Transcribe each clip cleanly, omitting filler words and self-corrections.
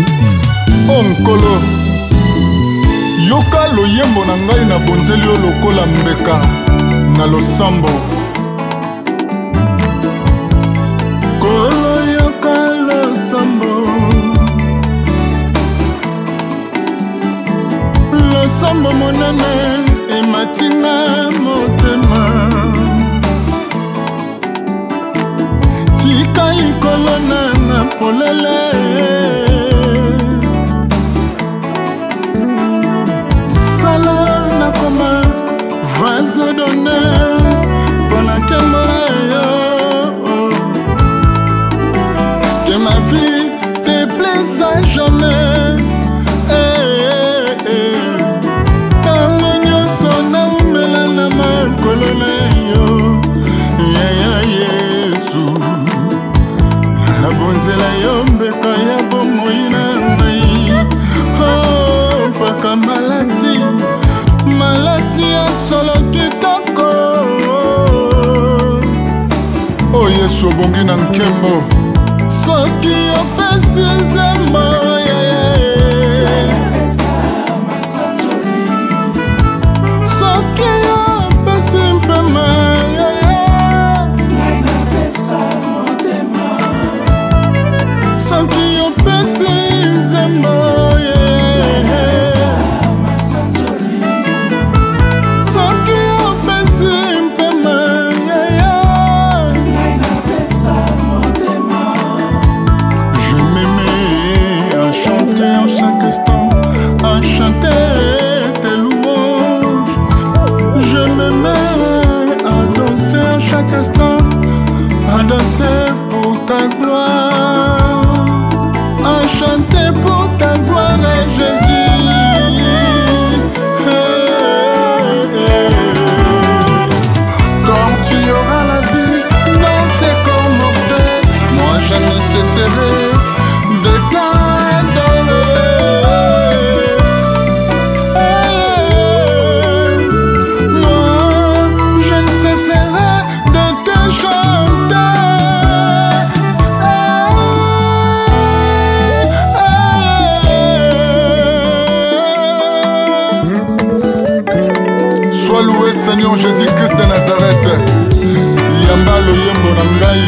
Onkolo yoka loyembo na ngai na bonzeli yo lokola mbeka na losambo. Kolo yoka losambo, losambo monene ematinga motema. Tika likolo na polele, sala na koma vase d'honneur pour la caméra. Que ma vie te plaise à jamais. Tango nyonso na umela na makolo na yo. Yaya Yesu nabonzela yo mbeka ya bomoi na ngai. Mpaka malasi ya solo kitoko. Oh Yesu obongi na nkembo soki opesi nzembo. Soki opesi mpema, soki opesi nzembo, soki opesi mpema. Je m'aimais à chanter en chaque instant, à chanter tes louanges. Je m'aimais à danser en chaque instant, à danser pour ta gloire, à chanter pour ta gloire, Jésus. Quand tu auras la vie dans ces corps mortels, moi je ne cesserai de t'adorer. Moi je ne cesserai de te chanter. Sois loué Seigneur Jésus-Christ de Nazareth. Yamba loyembo na ngai.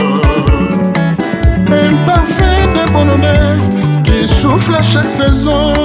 Imparfait de bonheur qui souffle à chaque saison.